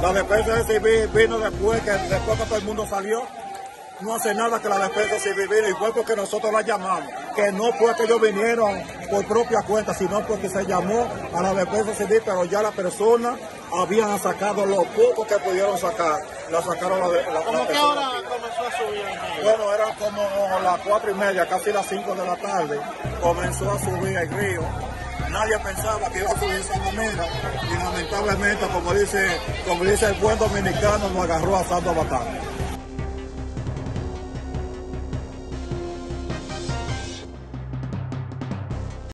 La defensa civil vino después que todo el mundo salió. No hace nada que la defensa civil vino, igual porque nosotros la llamamos, que no fue que ellos vinieron por propia cuenta, sino porque se llamó a la defensa civil, pero ya las personas habían sacado lo poco que pudieron sacar, la sacaron ¿Cómo qué hora comenzó a subir? Bueno, eran como las 4:30, casi las 5 de la tarde, comenzó a subir el río. Nadie pensaba que iba a subir de esa manera y lamentablemente, como dice el buen dominicano, nos agarró asando batalla.